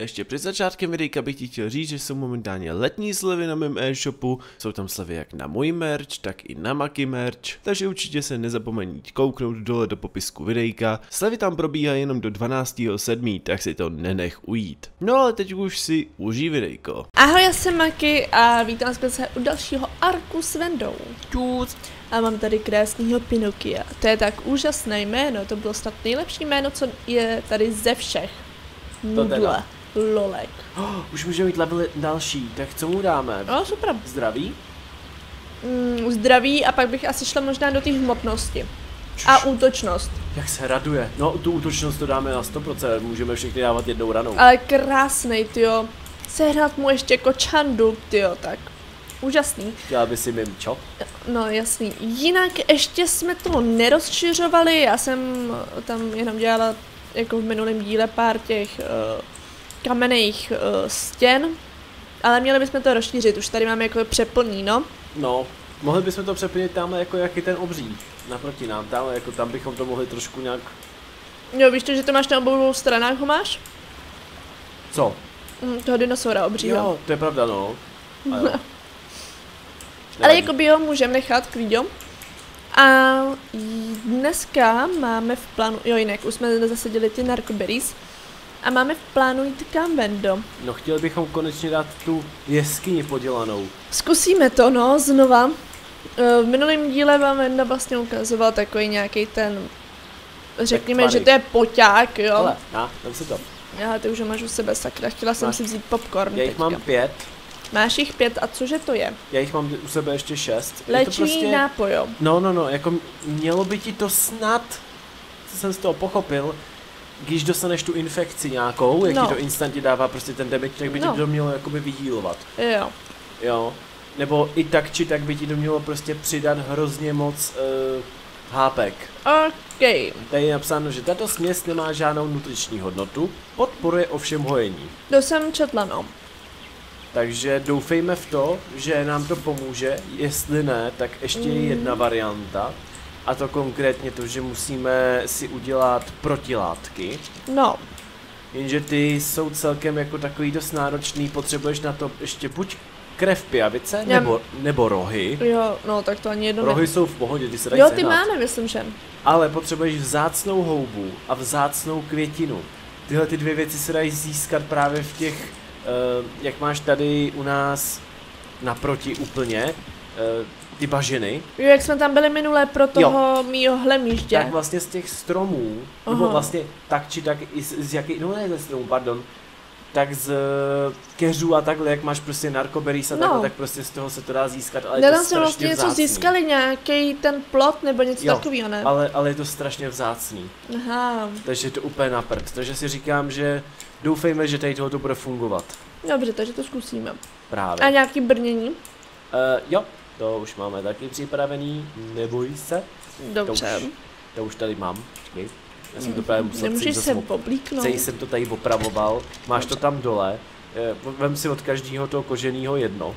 Ještě před začátkem videjka bych ti chtěl říct, že jsou momentálně letní slevy na mém e-shopu, jsou tam slevy jak na můj merch, tak i na Maki merch, takže určitě se nezapomeň kouknout dole do popisku videjka. Slevy tam probíhají jenom do 12.7., tak si to nenech ujít. No ale teď už si užij videjko. Ahoj, já jsem Maki a vítám se u dalšího arku s Vendou. Čus. A mám tady krásného Pinokia. To je tak úžasné jméno, to bylo snad nejlepší jméno, co je tady ze všech. Nudle. Lolek. Už můžeme mít level další, tak co mu dáme? No, super. Zdraví? Zdraví a pak bych asi šla možná do té hmotnosti. A útočnost. Jak se raduje. No, tu útočnost to dáme na 100%, můžeme všechny dávat jednou ranou. Ale krásnej, tyjo. Sehnat mu ještě kočandu, tyjo, tak. Úžasný. Chtěla by si mým čo? No jasný. Jinak ještě jsme to nerozšiřovali, já jsem tam jenom dělala jako v minulém díle pár těch kamenných stěn, ale měli bychom to rozšířit, už tady máme jako přeplný, no. No, mohli bychom to přeplnit tamhle jako jak je ten obří, naproti nám, tamhle jako tam bychom to mohli trošku nějak... Jo, víš to, že to máš na obou stranách, ho máš? Co? Toho dinosaura obřího. Jo, to je pravda, no. Ale jako by ho můžeme nechat, klidňo. A dneska máme v plánu, jo jinak, už jsme zasadili ty narkoberries. A máme v plánu jít kam, Vendo? No chtěli bychom konečně dát tu jeskyni podělanou. Zkusíme to, no, znova. V minulém díle vám Venda vlastně ukazoval takový nějaký ten, řekněme, že to je poťák, jo. Ale, dám si to. Já ty už ho máš u sebe, sakra, chtěla jsem si vzít popcorn. Já jich mám 5. Máš jich 5 a cože to je? Já jich mám u sebe ještě 6. Léčivý prostě... nápoj, jo. No, jako mělo by ti to snad, co jsem z toho pochopil, když dostaneš tu infekci nějakou, jak ti to instantně dává prostě ten damage, tak by ti to mělo jakoby vyhýlovat. Jo. Jo. Nebo i tak či tak by ti to mělo prostě přidat hrozně moc hápek. OK. Tady je napsáno, že tato směs nemá žádnou nutriční hodnotu, podporuje ovšem hojení. To jsem četla, no. Takže doufejme v to, že nám to pomůže, jestli ne, tak ještě je jedna varianta. A to konkrétně to, že musíme si udělat protilátky. No. Jenže ty jsou celkem jako takový dost náročný, potřebuješ na to ještě buď krev pijavice, nebo rohy. Jo, no tak to ani jedno rohy jsou v pohodě, ty se dají sehnat. ty máme, myslím, že. Ale potřebuješ vzácnou houbu a vzácnou květinu. Tyhle ty dvě věci se dají získat právě v těch, jak máš tady u nás naproti úplně, ty bažiny. Jo, jak jsme tam byli minule pro toho mýho hlemíždě. Tak vlastně z těch stromů, nebo vlastně tak či tak i z jaký, no ne ze stromů, pardon, tak z keřů a takhle, jak máš prostě narkoberries a takhle, tak prostě z toho se to dá získat, ale je to strašně vlastně vzácný. něco získali, nějaký ten plot nebo něco takového, ne? Ale je to strašně vzácný. Aha. Takže je to úplně na prd, takže si říkám, že doufejme, že tady tohoto bude fungovat. Dobře, takže to zkusíme. Právě. A nějaký brnění? Jo. To už máme taky připravený, neboj se. Dobře. To už tady mám, počkej. Já jsem to právě musel nemůžeš se oblíknout. Celý jsem to tady opravoval, máš to tam dole. Vem si od každého toho koženýho jedno.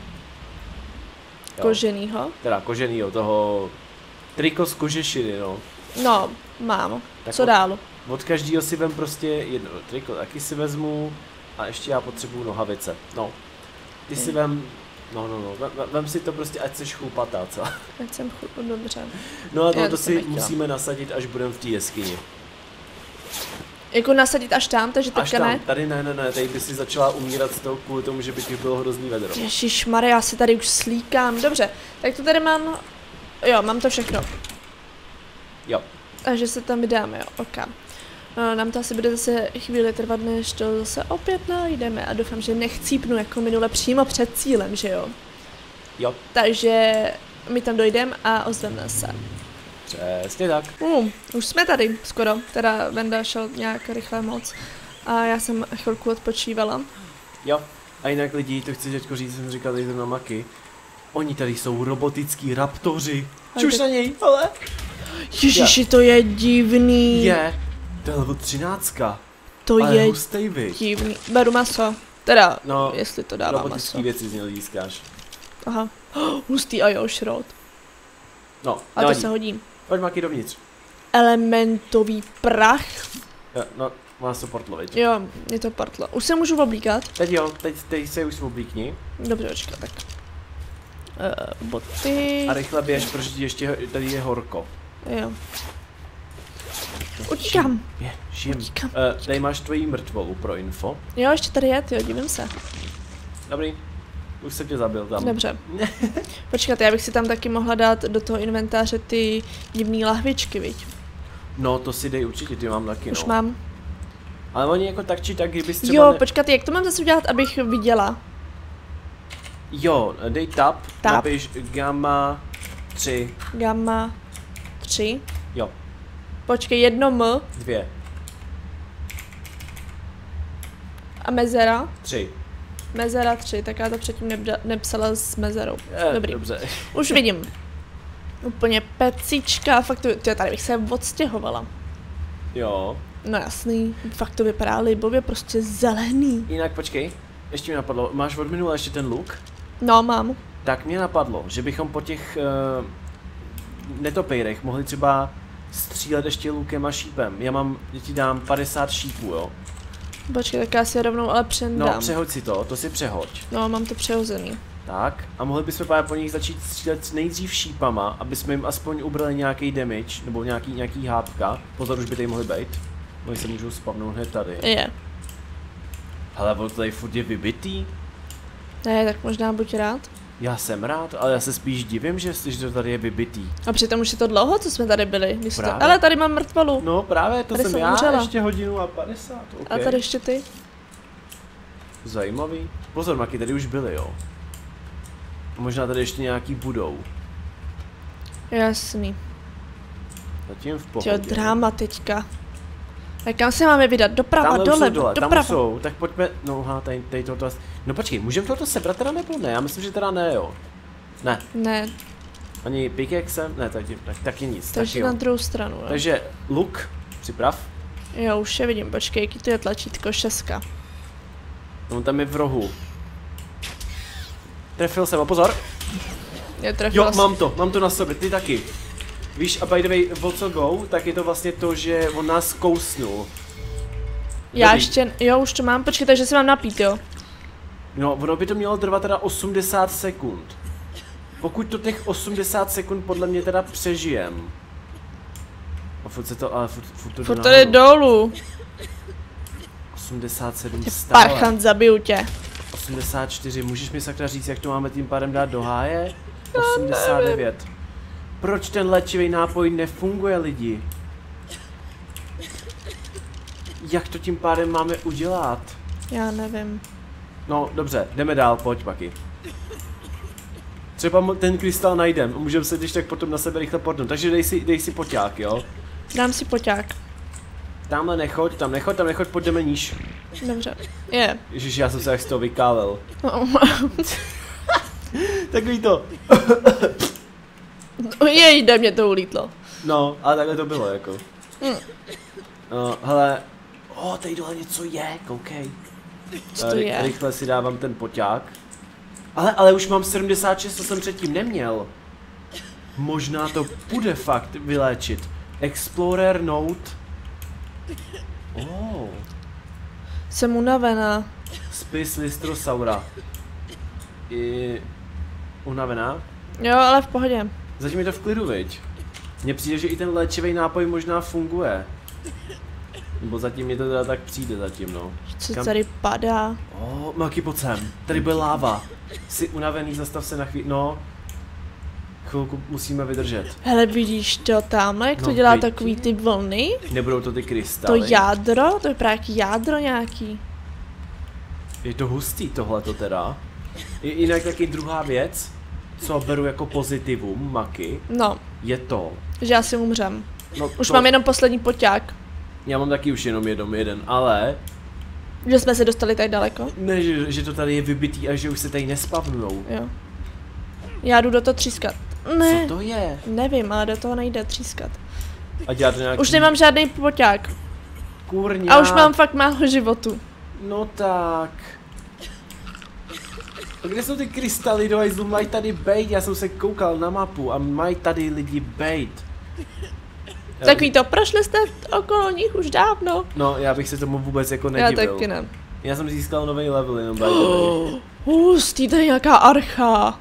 Koženýho? Teda koženýho, toho triko z kožešiny, no. No, mám. Tak co dál? Od každého si vem prostě jedno triko, taky si vezmu. A ještě já potřebuju nohavice, no. Ty si vem... No, vem si to prostě, ať seš chlupatá, co? Ať jsem dobře. No a to si musíme nasadit, až budeme v té jeskyni. Jako nasadit až tam, takže teďka ne? Tady ne, tady by si začala umírat z toho kvůli tomu, že by ti bylo hrozný vedro. Ježišmarja, já si tady už slíkám. Dobře, tak to tady mám, jo, mám to všechno. Jo. Takže se tam vydáme, jo, ok. Nám to asi bude zase chvíli trvat, než to zase opět najdeme a doufám, že nechcípnu jako minule přímo před cílem, že jo? Jo. Takže my tam dojdeme a ozveme se. Přesně tak. Už jsme tady skoro, teda Venda šel nějak rychle moc a já jsem chvilku odpočívala. Jo, a jinak lidi, to chci teďko říct, jsem říkal tady na Maki. Oni tady jsou robotický raptoři. Čuš na něj, ale... Ježiši, to je divný. To je level 13. To ale je divný. Beru maso. Teda, no, jestli to dává maso. Robotický věci z něj získáš. Aha. Hustý a jo, šrot. No, a to se hodí. Pojď Maki dovnitř. Elementový prach. No, Vás to portlo, viď? Jo, je to portlo. Už se můžu oblíkat? Teď jo, teď se už oblíkni. Dobře, počkat, tak. Boty. A rychle běž, protože ještě tady je horko. Jo. Utíkám. Žim. Utíkám. Tady máš tvoji mrtvolu pro info. Jo, ještě tady je, jo, divím se. Dobrý. Už jsem tě zabil tam. Dobře. Počkat, já bych si tam taky mohla dát do toho inventáře ty divný lahvičky, viď? No, to si dej určitě, ty mám taky, Už no. mám. Ale oni jako tak či tak, kdybys třeba Jo, počkat, jak to mám zase udělat, abych viděla? Jo, dej tab, Tab. napiš gamma 3. Gamma 3. Jo, Počkej, 1M 2, a mezera. 3. Mezera 3, tak já to předtím nepsala s mezerou. Dobrý. Dobře. Už vidím. Úplně pecička, fakt to tady bych se odstěhovala. Jo. No jasný, fakt to vypadá libově, prostě zelený. Jinak počkej, ještě mi napadlo, máš od minula ještě ten luk? No, mám. Tak mě napadlo, že bychom po těch netopejrech mohli třeba střílet ještě lukem a šípem. Já ti dám 50 šípů, jo? Počkej, tak já si je rovnou ale přendám. No, přehoď si to si přehoď. No, mám to přehozený. Tak, a mohli bychom právě po nich začít střílet nejdřív šípama, aby jsme jim aspoň ubrali nějaký damage, nebo nějaký hápka. Pozor, už by tady mohli být. Oni se můžou spavnout hned tady. Je. Hele, on tady furt je vybitý. Ne, tak možná buď rád. Já jsem rád, ale já se spíš divím, že to tady je vybitý. A přitom už je to dlouho, co jsme tady byli. Když to... Právě. Ale tady mám mrtvolu. No právě, to Tady jsem jsem já, umřela. ještě hodinu a 50, okay. A tady ještě ty. Zajímavý. Pozor, Maki, tady už byly, jo. Možná tady ještě nějaký budou. Jasný. Zatím v Těho pohodě. dráma teďka. Tak kam se máme vydat? Doprava, Tamhle dole, jsou dole, tam doprava. jsou, tak pojďme, no aha, tady tohoto, no počkej, můžeme tohoto sebrat teda nebo ne, já myslím, že teda ne, jo. Ne, Ne, ani pickaxe, ne, taky nic, takže taky na jo. druhou stranu, jo. Takže, luk, připrav, Jo, už je vidím, počkej, jaký to je tlačítko, 6. on tam je v rohu. Trefil jsem, a pozor, Je trefila jo, jsem. mám to na sobě, ty taky. Víš, a by the way, o co go, tak je to vlastně to, že on nás kousnul. Já Dobrý. ještě, jo, už to mám, počkej, takže si mám napít, jo. No, ono by to mělo trvat teda 80 sekund. Pokud to těch 80 sekund podle mě teda přežijem. A furt se to, ale furt to jde Furt to jde nahoru. dolů. 87 stále. Parchant, zabiju tě. 84, můžeš mi sakra říct, jak to máme tím pádem dát do háje? 89. Proč ten léčivý nápoj nefunguje, lidi? Jak to tím pádem máme udělat? Já nevím. No, dobře, jdeme dál, pojď, Maki. Třeba ten krystal najdem, můžeme se když tak potom na sebe rychle portnout, takže dej si poťák, jo? Dám si poťák. Tamhle nechoď, tam nechoď, pojďme níž. Dobře. Je. Ježiš, já jsem se jak z toho vykálel. No, Takový to. jejde, mě to ulítlo. No, ale takhle to bylo, jako. Hm. No, hele. Tady dole něco je, koukej. Co to je? Rychle si dávám ten poťák. Ale už mám 76, co jsem předtím neměl. Možná to bude fakt vyléčit. Explorer Note. Jsem unavená. Spis Lystrosaura. Unavená? Jo, ale v pohodě. Zatím je to v klidu, viď? Mně přijde, že i ten léčivý nápoj možná funguje. Nebo zatím mě to teda tak přijde zatím, no. Co tady padá? Maki, pojď sem. Tady bude láva. Jsi unavený, zastav se na chvíli. No. Chvilku musíme vydržet. Hele, vidíš to tamhle, jak to No, dělá vidím. takový ty vlny? Nebudou to ty To krystaly. jádro? To vypadá jak jádro nějaký. Je to hustý tohleto teda. Jinak taky druhá věc, co beru jako pozitivum, Maki, No, je to. že já si umřem. No, Už to, mám jenom poslední poťák. Já mám taky už jenom jeden, ale Že jsme se dostali tak daleko. ne, že to tady je vybitý a že už se tady nespavnujou. Jo. Já jdu do toho třískat. Ne, Co to je? nevím, ale do toho nejde třískat. A dělat nějaký... Už nemám žádný poťák. Kurňák. A už mám fakt málo životu. No tak. A kde jsou ty krystaly do hajzlu? Mají tady bejt, já jsem se koukal na mapu a mají tady lidi bejt. Takový to, prošli jste okolo nich už dávno. No, já bych se tomu vůbec jako nedivil. Já taky ne. Já jsem získal nový level jenom by the way. Hustý, tady nějaká archa.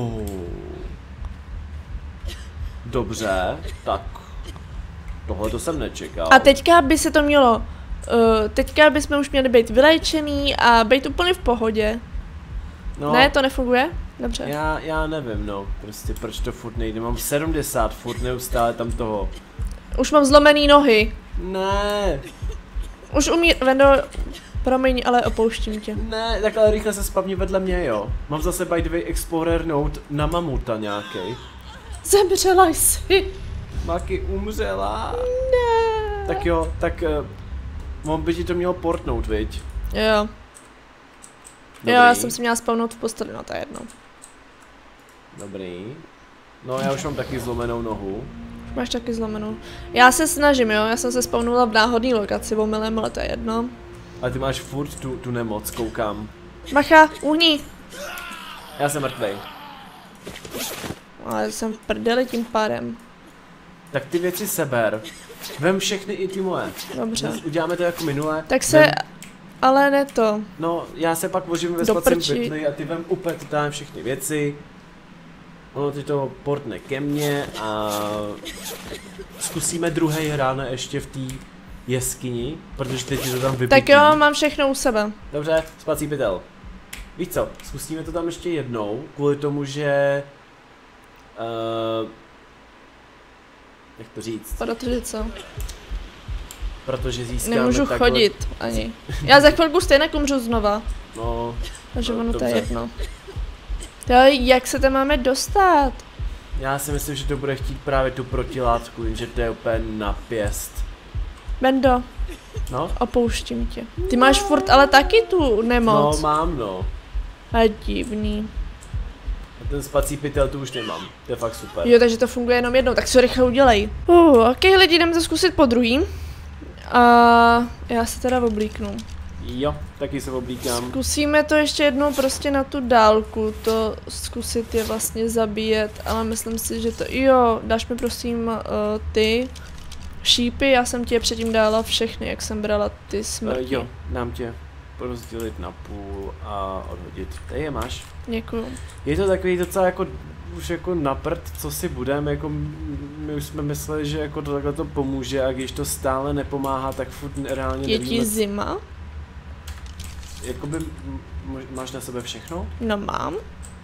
Dobře, tak tohle to jsem nečekal. A teďka by se to mělo, teďka bychom už měli být vylečený a být úplně v pohodě. No, ne, to nefunguje? Dobře. Já nevím, no, prostě proč to furt nejde, mám 70, furt neustále tam toho. Už mám zlomený nohy. Ne, Už Vendo, promiň, ale opouštím tě. ne, takhle rychle se spavni vedle mě, jo. Mám zase by the way Explorer Note na mamuta nějaký. Zemřela jsi. Maki umřela. Ne. Tak jo, tak on by ti to mělo portnout, viď? Jo. Dobrý. Jo, já jsem si měla spavnout v posteli, no to je jedno. Dobrý. No já už mám taky zlomenou nohu. Máš taky zlomenou. Já se snažím, jo, já jsem se spawnula v náhodné lokaci, omylem, ale to je jedno. Ale ty máš furt tu nemoc, koukám. Macha, uhni. Já jsem mrtvej. Ale jsem v prdeli tím pádem. Tak ty věci seber. Vem všechny i ty moje. Dobře. Uděláme to jako minule. Tak se, ale ne to. No, já se pak vložím ve spacím bytli a ty vem úplně totálně všechny věci. Ono ty to portne ke mně a zkusíme druhý ráno ještě v té jeskyni, protože teď je to tam vybitý. Tak jo, mám všechno u sebe. Dobře, spací pytel. Víš co, zkusíme to tam ještě jednou, kvůli tomu, že... jak to říct? Protože co? Protože získáme nemůžu takhle... chodit ani. Já za chvilku stejně umřu znova. No, takže no, ono to dobře. je jedno. Jo, jak se tam máme dostat? Já si myslím, že to bude chtít právě tu protilátku, jenže to je úplně na pěst. Bendo, No? opouštím tě. Ty máš furt ale taky tu nemoc. No, mám no. A divný. A ten spací pytel tu už nemám, to je fakt super. Jo, takže to funguje jenom jednou, tak si ho rychle udělej. Ok, lidi, jdeme to zkusit po druhý. A já se teda oblíknu. Jo, taky se oblíkám. Zkusíme to ještě jednou prostě na tu dálku, to zkusit je vlastně zabíjet, ale myslím si, že to, jo, dáš mi prosím ty šípy, já jsem ti je předtím dala všechny, jak jsem brala ty smrti. Jo, dám tě rozdělit na půl a odhodit. Tady je máš. Děkuju. Je to takový docela jako, už jako na prd, co si budeme, jako my už jsme mysleli, že jako to takhle to pomůže a když to stále nepomáhá, tak furt reálně Je nevíme. ti zima? Jakoby, máš na sebe všechno? No mám.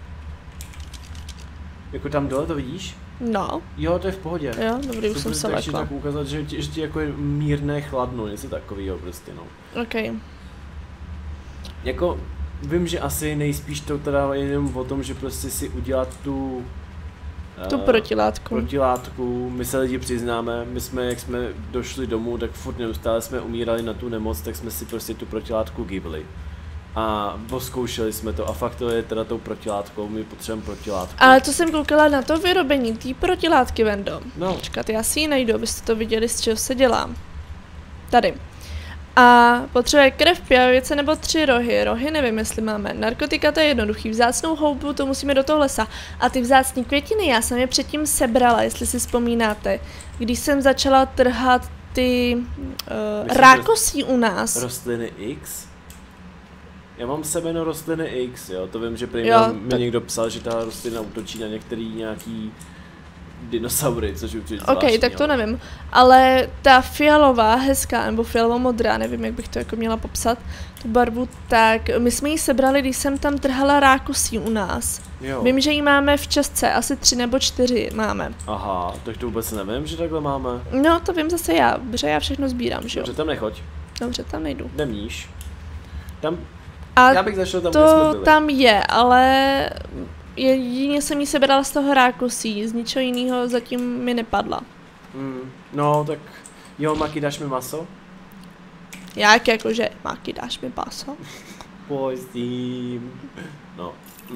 Jako tam dole, to vidíš? No. Jo, to je v pohodě. Jo, dobrý, už jsem se lekla. tak ukázat, že ti jako je mírné chladno, něco takového prostě, no. Ok. Jako, vím, že asi nejspíš to teda jenom o tom, že prostě si udělat tu protilátku. Protilátku, my se lidi přiznáme, my jsme, jak jsme došli domů, tak furt neustále jsme umírali na tu nemoc, tak jsme si prostě tu protilátku gibli. A zkoušeli jsme to a fakt to je teda tou protilátkou, my potřebujeme protilátku. Ale to jsem koukala na to vyrobení té protilátky, Vendo. No. Počkat, já si ji najdu, abyste to viděli, z čeho se dělá. Tady. A potřebuje krev, pijavice nebo 3 rohy. Rohy nevím, jestli máme. Narkotika, to je jednoduchý. Vzácnou houbu, to musíme do toho lesa. A ty vzácné květiny, já jsem je předtím sebrala, jestli si vzpomínáte. Když jsem začala trhat ty rákosí u nás. Rostliny X? Já mám semeno rostliny X, jo, to vím, že prý mi někdo psal, že ta rostlina útočí na některý nějaký dinosaury, což určitě zvláštní. Ok, tak to nevím, ale ta fialová, hezká, nebo fialovo-modrá, nevím, jak bych to jako měla popsat, tu barvu, tak my jsme ji sebrali, když jsem tam trhala rákosí u nás. Jo. Vím, že ji máme v časce, asi 3 nebo 4 máme. Aha, tak to vůbec nevím, že takhle máme. No, to vím zase já, protože já všechno sbírám, že jo? Dobře, tam nechoď. Dobře, tam nejdu. Jdem níž. Tam, A já bych zašel tam, kde jsme to byli. tam je, ale jedině jsem ji sebrala z toho rákosí, z ničeho jiného zatím mi nepadla. No, tak jo, Maki, dáš mi maso? Jak jakože, Maki, dáš mi paso? Pojď s tím. No.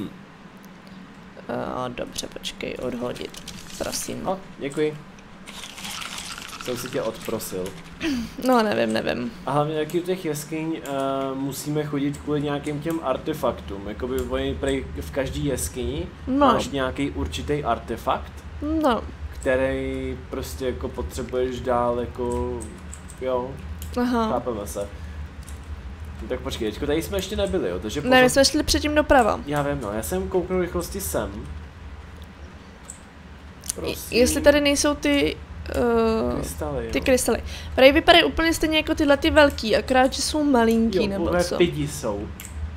Dobře, počkej, odhodit, prosím. Děkuji. Jsem si tě odprosil. No, nevím. A hlavně jaký u těch jeskyň musíme chodit kvůli nějakým těm artefaktům. Jakoby v každý jeskyni máš nějaký určitý artefakt, No. který prostě jako potřebuješ dál jako, jo, Aha. chápeme se. No, tak počkej, teďko tady jsme ještě nebyli, jo, takže Ne, my jsme šli předtím doprava. Já vím, no, já jsem kouknul rychlosti sem. Prosím. Jestli tady nejsou ty... Krystaly, ty jo. krystaly. Tady vypadají úplně stejně jako tyhle ty velký, akorát, že jsou malinký, Jo, nebo co? pidi jsou.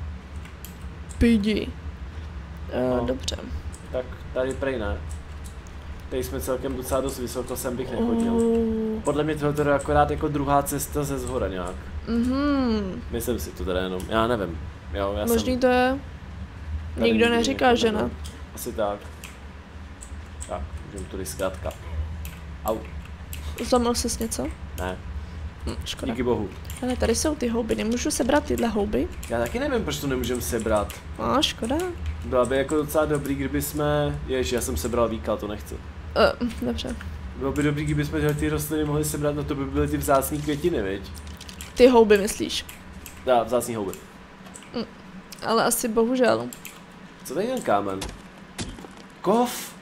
Pidi. No. Dobře. Tak tady prej ne. Tady jsme celkem docela dost vysoko, sem bych nechodil. Podle mě tohle je akorát jako druhá cesta ze zhora nějak. Myslím si to teda jenom, já nevím. Jo, já Možný jsem to je. tady Nikdo nikdy neříká, jako že nebyl. ne. Asi tak. Tak, můžeme tudy zkrátka. Au, Zlomil ses něco? ne, Škoda. díky bohu. Ale tady jsou ty houby, nemůžu sebrat tyhle houby? Já taky nevím, proč to nemůžeme sebrat. Škoda. Bylo by jako docela dobrý, kdyby jsme... Ježiš, já jsem sebral víka, to nechci. Dobře. Bylo by dobrý, kdyby jsme tyhle ty rostliny mohli sebrat, no to by byly ty vzácné květiny, viď? Ty houby myslíš? Dá, vzácný houby. Ale asi bohužel. Co tady je ten kámen? Kov!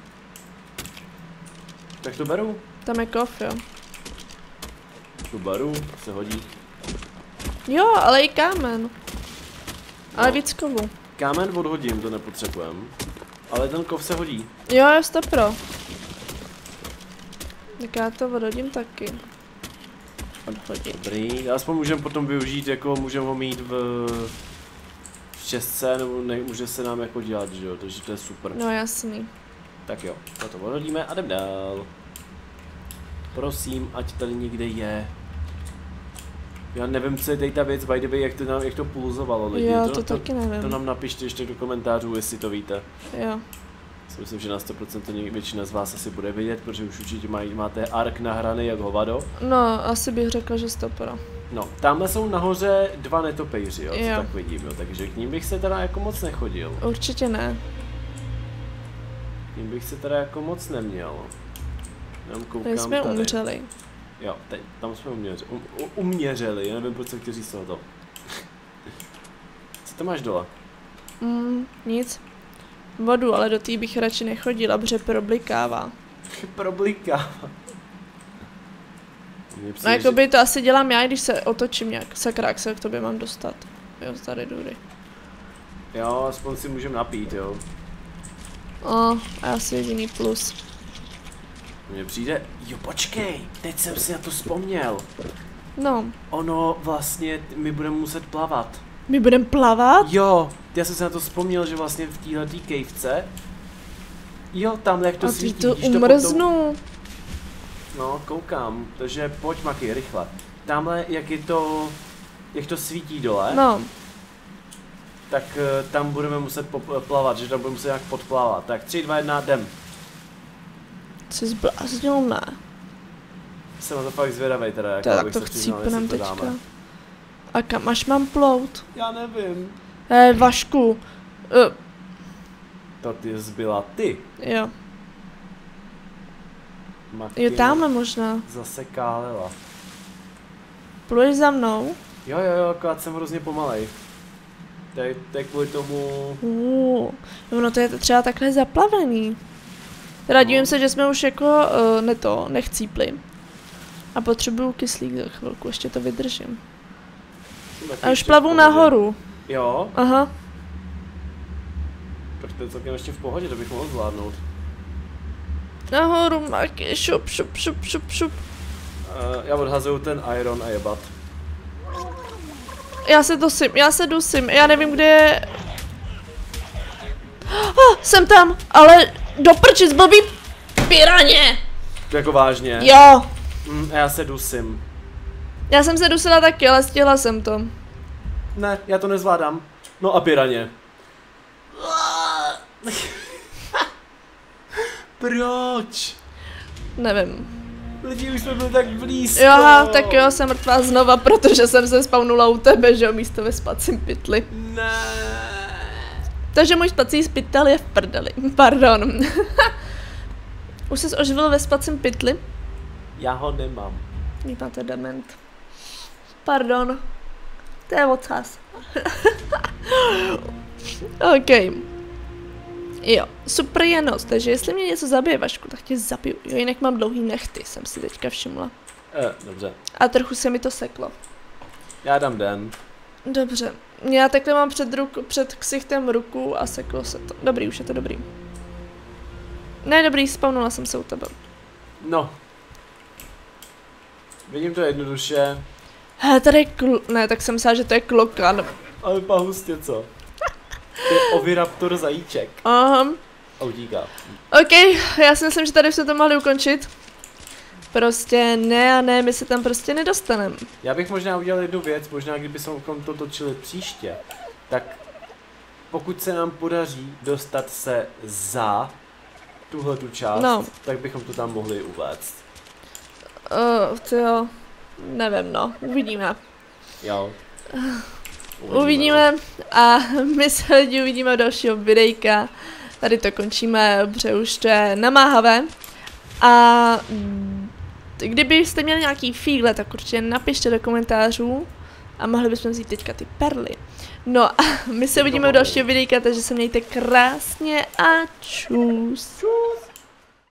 Tak to beru. Tam je kov, jo. Tu beru, se hodí. Jo, ale i kámen. Ale No. víc kovu. Kámen odhodím, to nepotřebujem. Ale ten kov se hodí. Jo, 100%. Tak já to odhodím taky. Odhodím. Dobrý, aspoň můžeme potom využít, jako můžeme ho mít v šestce, nebo ne, může se nám jako dělat, že jo, takže to je super. No jasný. Tak jo, na to odhodíme a jdem dál. Prosím, ať tady někde je. Já nevím, co je tady ta věc, by the way, jak to pulzovalo lidi. Jo, to taky nevím. To nám napište ještě do komentářů, jestli to víte. Jo. Myslím, že na 100% to většina z vás asi bude vědět, protože už určitě máte ARK nahraný jak hovado. No, asi bych řekla, že 100%. No, tamhle jsou nahoře dva netopejři, jo, co Jo. tak vidím, jo, takže k ním bych se teda jako moc nechodil. Určitě ne. K ním bych se teda jako moc neměl. Jenom koukám Tady jsme tady. umřeli. Jo, teď, tam jsme uměřili, já nevím, proč jsem chtěl říct to. Co to máš dole? Nic. Vodu, ale do té bych radši nechodila, protože problikává. Problíka. No jakoby to asi dělám já, když se otočím nějak. Sakra, jak se k tobě mám dostat. Jo, tady dury. Jo, aspoň si můžeme napít, jo. Asi jediný plus. Mně přijde, jo počkej, teď jsem si na to vzpomněl. No, Ono vlastně, my budeme muset plavat. my budeme plavat? Jo, já jsem si na to vzpomněl, že vlastně v téhletý kejvce. Jo, tam jak to A ty svítí, to když to umrznu. No, koukám, takže pojď Maki, rychle. Tamhle, jak to svítí dole, No, tak tam budeme muset plavat, že tam budeme muset nějak podplávat. Tak 3, 2, 1, jdem. jsi zbláznil, ne? Jsem na to fakt zvědavej teda, jako Tak abych to se přiznal, chcípnem jestli to teďka. dáme. A kam až mám plout? Já nevím. Vašku. To ty zbyla ty. Jo. Maki Jo, tamhle možná. zase kálela. Pluješ za mnou? Jo, akorát jsem hrozně pomalej. Tak kvůli tomu... No to je třeba takhle zaplavený. Teda divím se, že jsme už jako nechcípli. A potřebuju kyslík za chvilku, ještě to vydržím. A už plavu nahoru. Jo, Aha. tak to je celkem ještě v pohodě, to bych mohl zvládnout. Nahoru, Maki, šup. Já odhazuju ten iron a jebat. Já se dusím, já nevím, kde je... Jsem tam, ale do prčic, blbý piraně! Jako vážně? Jo, Já se dusím. já jsem se dusila taky, ale stihla jsem to. Ne, já to nezvládám. No a piraně. Proč? Nevím. Lidi, už jsme byli tak blízko. Jo, tak jo, jsem mrtvá znova, protože jsem se spawnula u tebe, že jo, místo ve spacím pytli. Ne. Takže můj spací pytel je v prdeli. Pardon. Už jsi oživil ve spacím pytli? Já ho nemám. Vy máte dement. Pardon. To je ocas. OK. Jo, super je noc, takže jestli mě něco zabije, Vašku, tak tě zabiju. Jo, jinak mám dlouhý nechty, jsem si teďka všimla. Dobře. A trochu se mi to seklo. Já dám den. Dobře. Já takhle mám před ksichtem ruku a seklo se to. Dobrý, už je to dobrý. Ne, dobrý, spawnula jsem se u tebe. No. Vidím to jednoduše. Tady je ne, tak jsem myslela, že to je klokan. Ale vypadá hustě, co? To je oviraptor zajíček. Aha. Autíka. OK, já si myslím, že tady jsme to mohli ukončit. Prostě ne a ne, my se tam prostě nedostaneme. Já bych možná udělal jednu věc, možná kdybychom to točili příště, tak pokud se nám podaří dostat se za tuhletu část, no, tak bychom to tam mohli uvést. Tyjo, nevím, no, uvidíme. Jo. Uvidíme a my se lidi uvidíme u dalšího videjka. Tady to končíme, protože už to je namáhavé. A kdybyste měli nějaký fígle, tak určitě napište do komentářů a mohli bychom vzít teďka ty perly. No a my se uvidíme u dalšího videjka, takže se mějte krásně a čus.